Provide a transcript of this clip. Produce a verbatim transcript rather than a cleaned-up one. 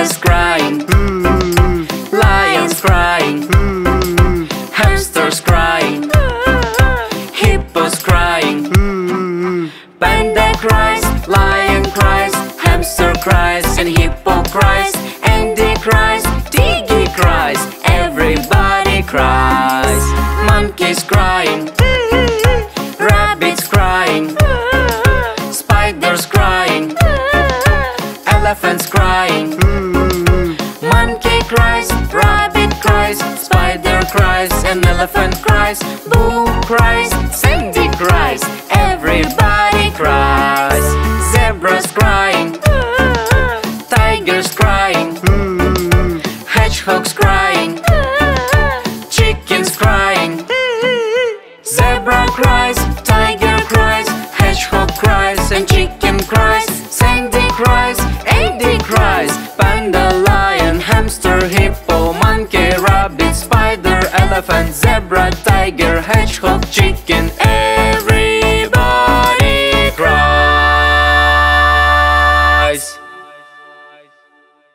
Pandas crying, lions crying, hamsters crying, hippos crying. Panda cries, lion cries, hamster cries, and hippo cries, Andy cries, Tigi cries, everybody cries. Monkeys crying, rabbits crying, spiders crying, elephants crying. Monkey cries, rabbit cries, spider cries, and elephant cries. Boo cries, Sandy cries, everybody cries. Zebras crying, tigers crying, hedgehogs crying, chickens crying. Zebra cries, tiger cries, hedgehog cries, and chicken cries. Sandy cries, Andy cries, panda, lion, hamster, hippo, monkey, rabbit, spider, elephant, zebra, tiger, hedgehog, chicken,